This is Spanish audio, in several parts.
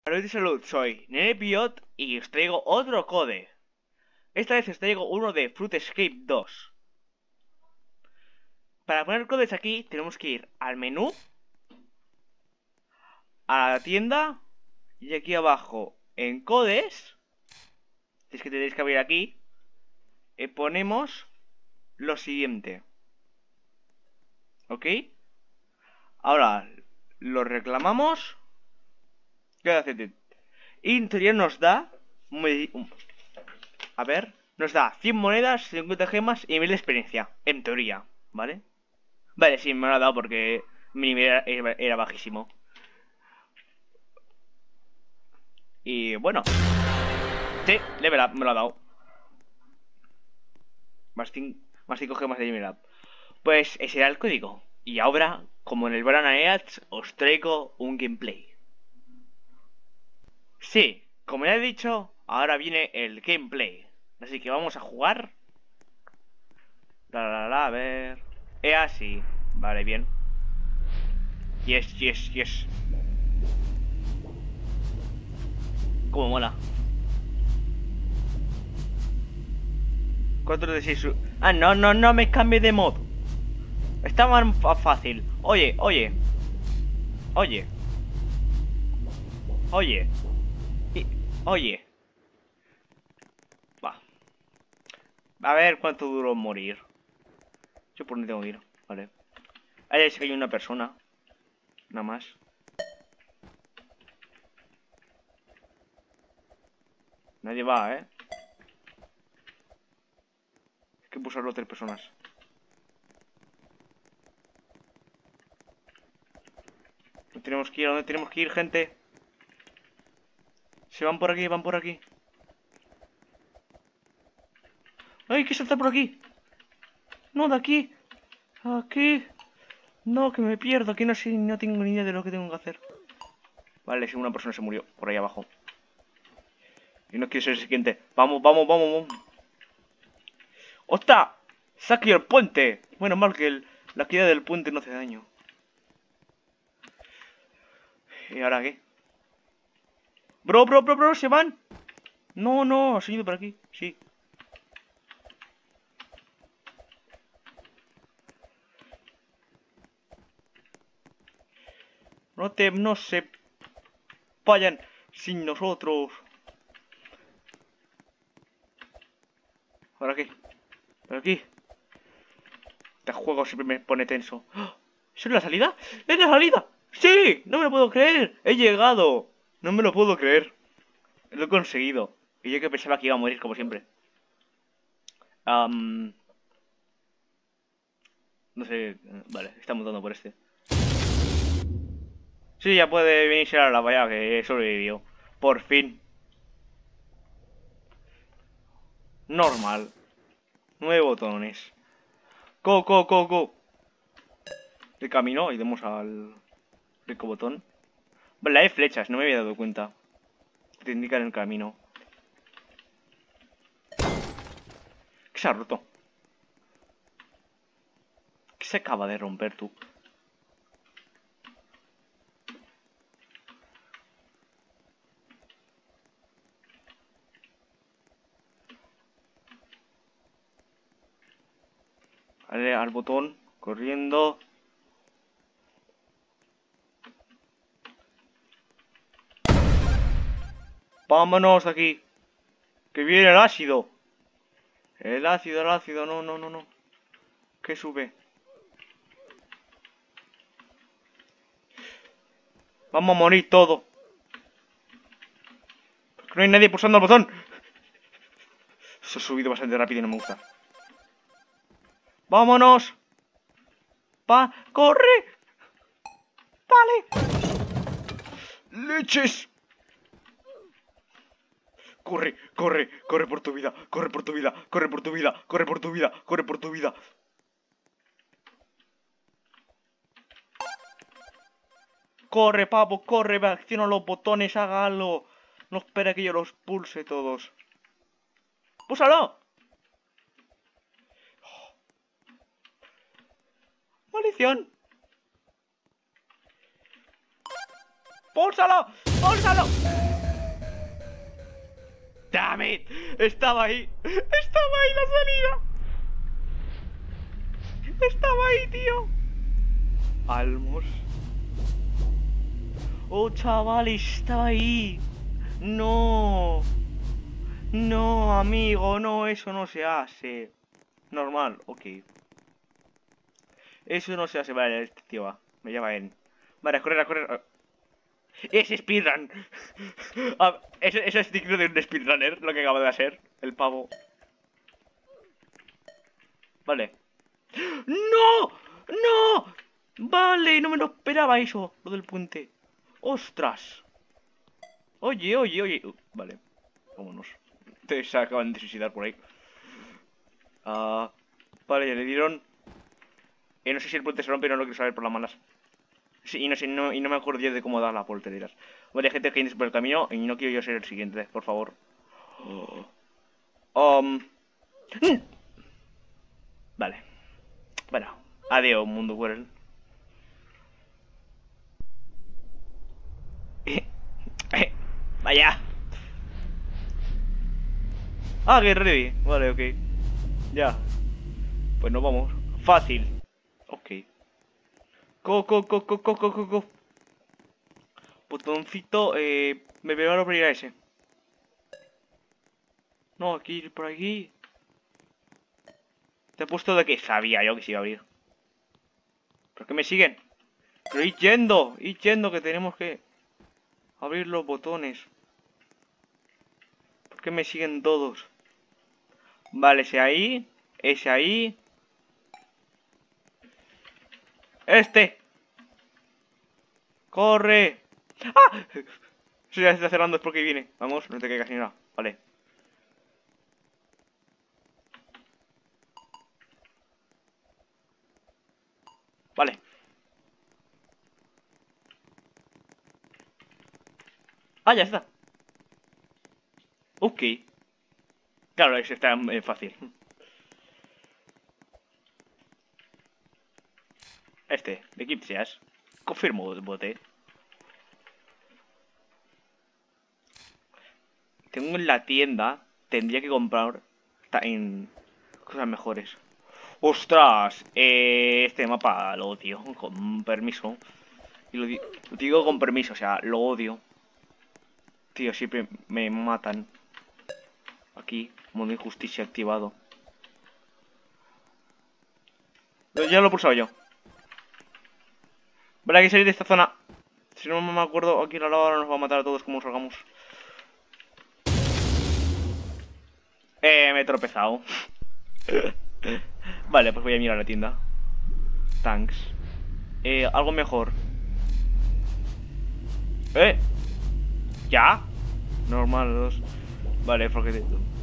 Salud y salud, soy NenePiot y os traigo otro code. Esta vez os traigo uno de Fruit Escape 2. Para poner codes aquí tenemos que ir al menú, a la tienda y aquí abajo en codes, es que tenéis que abrir aquí, ponemos lo siguiente. ¿Ok? Ahora lo reclamamos. ¿Qué hace? Y en teoría nos da... A ver, nos da 100 monedas, 50 gemas y 1000 de experiencia. En teoría, ¿vale? Vale, sí, me lo ha dado porque mi nivel era bajísimo. Y bueno, sí, level up, me lo ha dado. Más 5 gemas de level up. Pues ese era el código. Y ahora, como en el Banana Eats, os traigo un gameplay. Sí, como ya he dicho, ahora viene el gameplay. Así que vamos a jugar. A ver. Así. Vale, bien. Yes, yes, yes. Cómo mola. 4 de 6. Ah, no me cambie de mod. Está más fácil. Oye. Oye. Va. A ver cuánto duró morir. Yo por dónde tengo que ir. Vale. Ahí es que hay una persona. Nada más. Nadie va, ¿eh? Hay que pulsarlo 3 personas. ¿Dónde tenemos que ir? ¿A dónde tenemos que ir, gente? Se van por aquí, van por aquí. ¡Ay, hay que saltar por aquí! No, de aquí. Aquí. No, que me pierdo. Aquí no sé, no tengo ni idea de lo que tengo que hacer. Vale, si una persona se murió por ahí abajo. Y no quiero ser el siguiente. Vamos. ¡Ostras! ¡Saque el puente! Bueno, mal que la caída del puente no hace daño. ¿Y ahora qué? Bro, ¿se van? No, se han ido por aquí. Sí. No se vayan sin nosotros. ¿Ahora qué? ¿Por aquí? Este juego siempre me pone tenso. ¡Oh! ¿Eso es la salida? ¡Es la salida! ¡Sí! ¡No me lo puedo creer! ¡He llegado! No me lo puedo creer. Lo he conseguido. Y yo que pensaba que iba a morir como siempre. No sé. Vale, estamos dando por este. Sí, ya puede venirse a la valla que sobrevivió. Por fin. Normal. 9 botones. Go. De camino y demos al rico botón. Vale, hay flechas, no me había dado cuenta. Te indican el camino. ¿Qué se ha roto? ¿Qué se acaba de romper tú? Vale, al botón, corriendo. Vámonos de aquí. Que viene el ácido. El ácido, no. Que sube. Vamos a morir todos. Porque no hay nadie pulsando el botón. Se ha subido bastante rápido y no me gusta. ¡Vámonos! ¡Corre! ¡Vale! ¡Leches! Corre por tu vida, corre por tu vida. Corre, pavo, corre, acciona los botones, hágalo. No espera que yo los pulse todos. ¡Púsalo! ¡Maldición! ¡Púlsalo! ¡Púlsalo! ¡Damn it! Estaba ahí. Estaba ahí la salida. Estaba ahí, tío. Almos. Oh, chaval, estaba ahí. No. No, amigo, no, eso no se hace. Normal, ok. Eso no se hace, vale, este tío va. Me lleva en. Vale, correr, correr. Es speedrun. Eso es digno de un speedrunner, lo que acaba de hacer, el pavo. Vale. ¡No! ¡No! Vale, no me lo esperaba eso, lo del puente. ¡Ostras! Oye, oye, oye. Vale, vámonos. Se acaban de suicidar por ahí. Vale, ya le dieron. No sé si el puente se rompe, no lo quiero saber por las malas. Sí, y no sé, y no me acuerdo yo de cómo dar la vuelta, dirás. Vale, gente que hay por el camino y no quiero yo ser el siguiente, por favor. Vale. Bueno, adiós, mundo world. Vaya. Ah, que ready. Vale, ok. Ya. Pues nos vamos. Fácil. Ok. Go. Botoncito, me voy a abrir a ese. No, aquí, por aquí. Te he puesto de que sabía yo que se iba a abrir. ¿Por qué me siguen? Pero id yendo, que tenemos que abrir los botones. ¿Por qué me siguen todos? Vale, ese ahí. Ese ahí. Este. ¡Corre! ¡Ah! Si ya se está cerrando es porque viene. Vamos, no te caigas ni nada. Vale. Vale. Ah, ya está. Ok. Claro, eso está fácil. Este, de Kipsias. Confirmo, bote. Tengo en la tienda. Tendría que comprar en cosas mejores. ¡Ostras! Este mapa lo odio. Con permiso. Y lo digo con permiso, o sea, lo odio. Tío, siempre me matan. Aquí, modo injusticia activado. Ya lo he pulsado yo. Vale, hay que salir de esta zona. Si no me acuerdo, aquí la lava nos va a matar a todos como salgamos. Me he tropezado. Vale, pues voy a mirar la tienda. Thanks. Algo mejor. ¿Ya? Normal, 2. Vale, porque...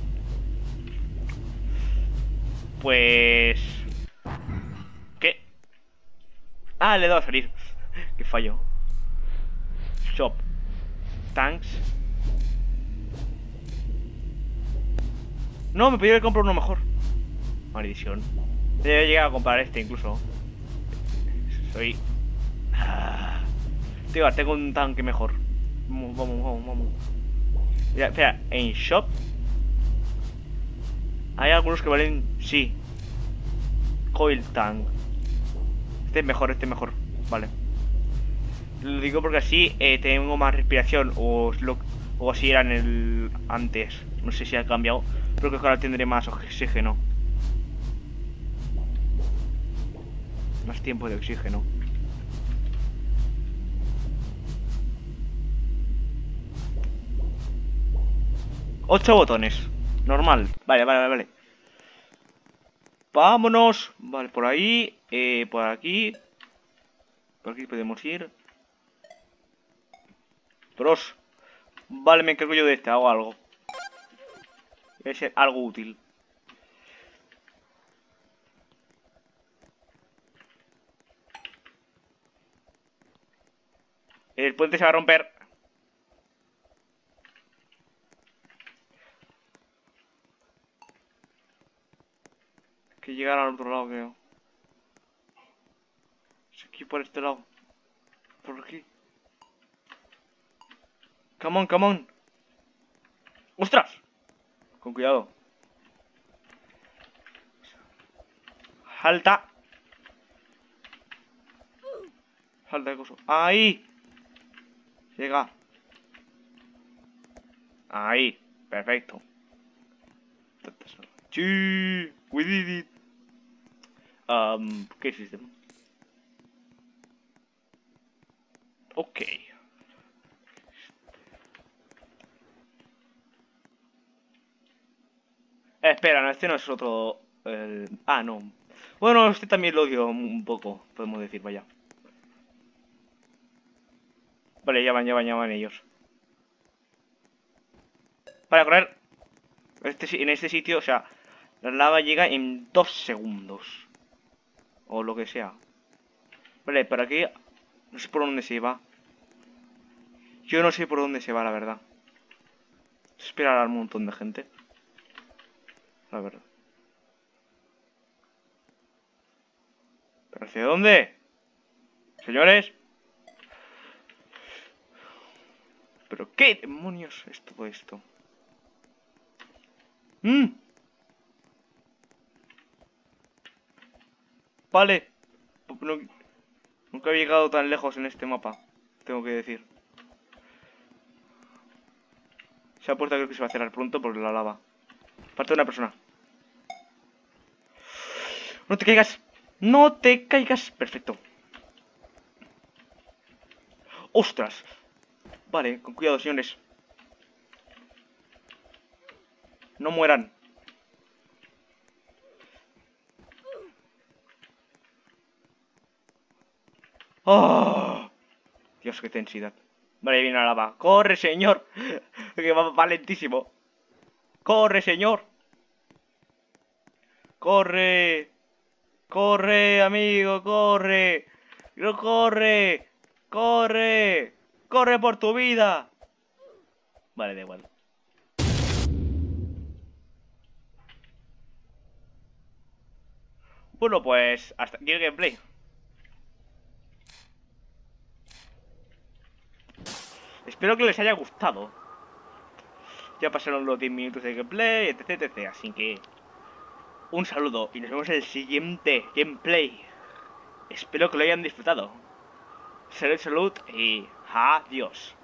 Pues... ¿Qué? Ah, le he dado a salir. Qué fallo. Shop. Thanks. No, me pedí que comprar uno mejor. Maldición. Debe llegar a comprar este incluso. Soy... Tío, tengo un tanque mejor. Vamos. Mira, espera, en shop hay algunos que valen... Sí. Coil tank. Este es mejor. Vale. Lo digo porque así tengo más respiración. O así era en el... antes. No sé si ha cambiado. Pero creo que ahora tendré más oxígeno. Más tiempo de oxígeno. Ocho botones. Normal. Vale. Vámonos. Vale, por ahí. Por aquí. Por aquí podemos ir. Pros. Vale, me encargo yo de este. Hago algo. Debe ser algo útil. El puente se va a romper. Hay que llegar al otro lado, creo. Es aquí por este lado. Por aquí. Come on, come on. ¡Ostras! Con cuidado. Salta. Salta de coso. ¡Ahí! Llega. Ahí. Perfecto. Sí. We did it. ¿Qué sistema? Ok. Espera, no, este no es otro... Ah, no. Bueno, este también lo odio un poco, podemos decir, vaya. Vale, ya van ellos. Para correr. En este sitio, o sea, la lava llega en 2 segundos. O lo que sea. Vale, por aquí... No sé por dónde se va. Yo no sé por dónde se va, la verdad. Esperar al montón de gente. La verdad. ¿Pero hacia dónde? Señores. ¿Pero qué demonios es todo esto? Vale. Nunca he llegado tan lejos en este mapa. Tengo que decir. Esa puerta creo que se va a cerrar pronto por la lava. Parte de una persona. ¡No te caigas! ¡No te caigas! Perfecto. ¡Ostras! Vale, con cuidado, señores. No mueran. ¡Oh! Dios, qué tensidad. Vale, viene la lava. ¡Corre, señor! Que va lentísimo. ¡Corre, señor! ¡Corre! ¡Corre, amigo! ¡Corre! ¡No corre! ¡Corre! ¡Corre por tu vida! Vale, da igual. Bueno, pues hasta aquí el gameplay. Espero que les haya gustado. Ya pasaron los 10 minutos de gameplay, etc, etc. Así que un saludo y nos vemos en el siguiente gameplay. Espero que lo hayan disfrutado. Salud, salud y adiós.